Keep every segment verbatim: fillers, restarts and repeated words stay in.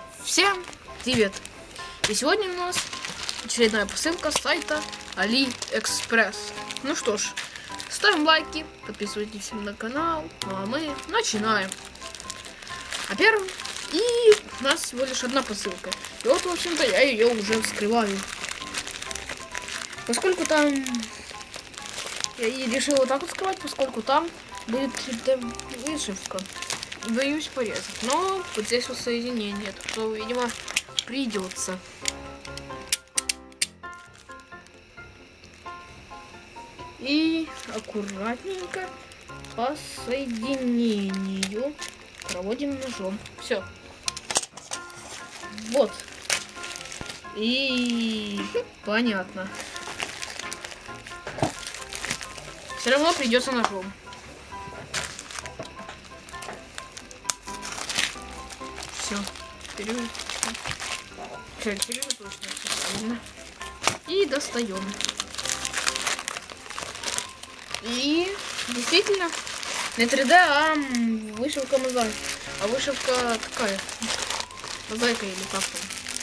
Всем привет! И сегодня у нас очередная посылка с сайта AliExpress. Ну что ж, ставим лайки, подписывайтесь на канал, ну а мы начинаем. А первым, и у нас всего лишь одна посылка. И вот, в общем-то, я ее уже вскрываю. Поскольку там... Я и решил вот так вот скрывать, поскольку там будет вышивка. Боюсь порезать. Но вот здесь вот соединение, то, видимо, придется. И аккуратненько по соединению проводим ножом. Все. Вот. И понятно. Все равно придется ножом. Все. Перевернем. Теперь точно все правильно. И достаем. И действительно не три дэ, а вышивка мозаика. А вышивка какая? Мозаика или как там?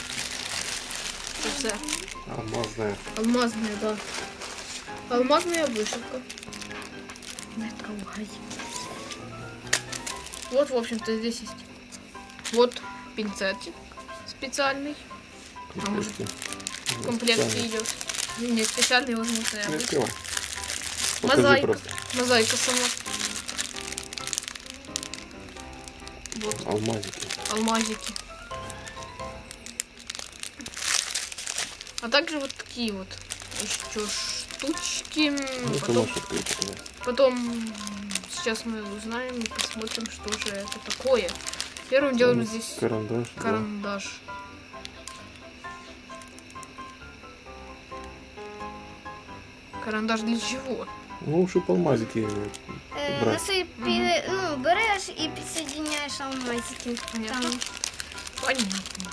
Все. Алмазная. Алмазная, да. Алмазная вышивка. Не трогай. Вот, в общем-то, здесь есть. Вот пинцетик специальный. А может, в комплекте идет. Не специальный, возможно, я открывай. Мозаика. Мозаика сама. Вот. Алмазики. Алмазики. А также вот такие вот еще штучки. Ну, потом, открыть, потом сейчас мы узнаем и посмотрим, что же это такое. Первым делом здесь карандаш. карандаш. Да. Карандаш для чего? Ну, щоб алмазики Е, брати. насипі, ну, береш і підсоединяєш алмазики. Понятно. Там. Понятно.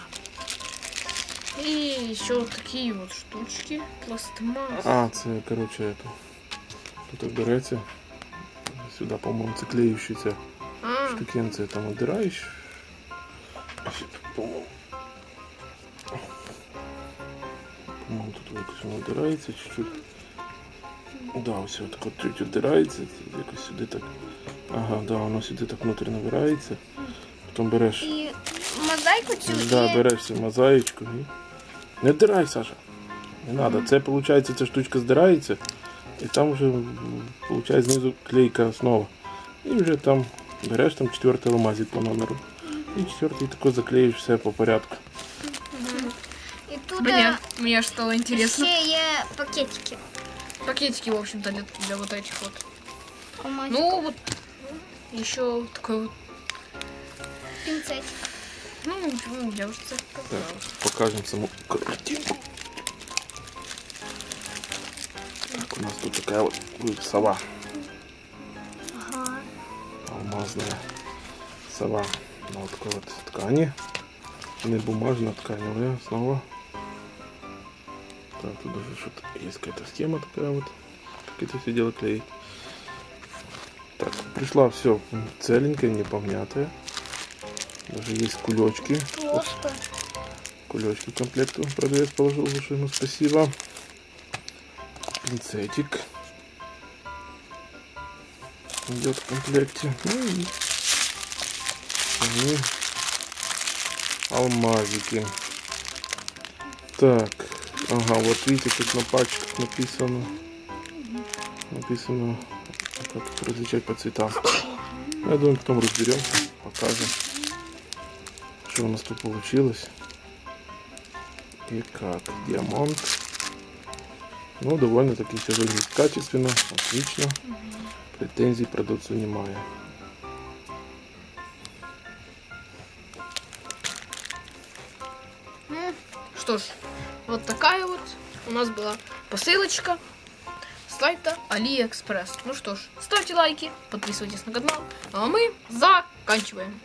И еще вот такие вот штучки. Пластмасс. А, це, короче, это. Тут береться. Сюди, по-моєму, це клеющіся А, штукенці. Там отдираєш. По-моєму. По-моєму, тут якось воно отдирається чуть-чуть. Да, ось так от чуть отдирається. Якось сюди так. Ага, да, воно сюди так внутрі набирається. Потім береш. І мозаїку цю Да, і... береш цю мозаїчку і... Не вдирай, Саша. Не треба. Це, виходить, ця штучка здирається. І там вже, виходить, знизу клейка основа. І вже там береш там четвертий алмазик по номеру. І четвертий тако заклеїш все по порядку. І тут мне, мне аж стало интересно. ще є пакетики. Пакетики, в общем-то, для, для вот этих вот. Алмазик. Ну, вот еще такой вот. Пінцетик. Ну, ничего, я уже это Так, сказала. покажемо саму картинку. Так, у нас тут така вот будет сова. Ага. Алмазная сова на вот такой вот ткани. Не бумажная, тканевая снова. Так, тут даже что-то есть какая-то схема такая вот, как это все дело клеить. Так, пришла все целенькое, не помятое. Даже есть кулечки. Плоско. Кулечки к комплекту продавец положил, за что ему спасибо. Пинцетик идет в комплекте. Ну и сами алмазики. Так, ага, вот видите, тут на пачках написано, написано, как их различать по цветам. Я думаю, потом разберемся, покажем, что у нас тут получилось и как. Диамант. Ну, довольно-таки все выглядит качественно, отлично. Претензий продавцу немає. Ну, что ж, вот такая вот у нас была посылочка с сайта AliExpress. Ну что ж, ставьте лайки, подписывайтесь на канал, а мы заканчиваем.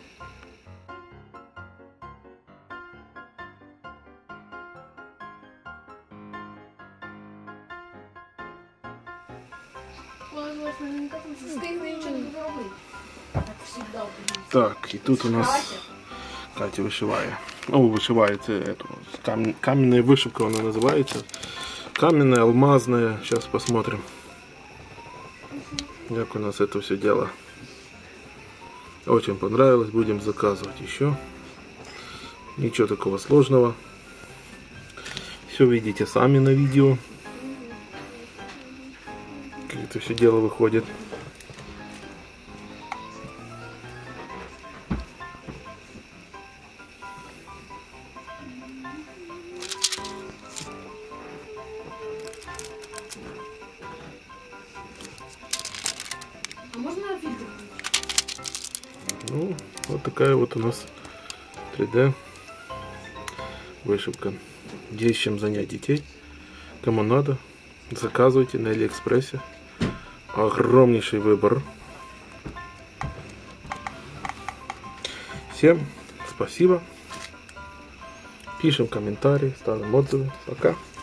Так, і тут у нас Катя вишиває. Ну, вышиваете эту кам... каменная вышивка, она называется. Каменная, алмазная. Сейчас посмотрим, как у нас это все дело. Очень понравилось, будем заказывать еще. Ничего такого сложного. Все видите сами на видео, как это все дело выходит. А можно фильтр? Ну, вот такая вот у нас три дэ вышивка. Есть чем занять детей. Кому надо, заказывайте на Алиэкспрессе. Огромнейший выбор. Всем спасибо. Пишем комментарии, ставим отзывы. Пока.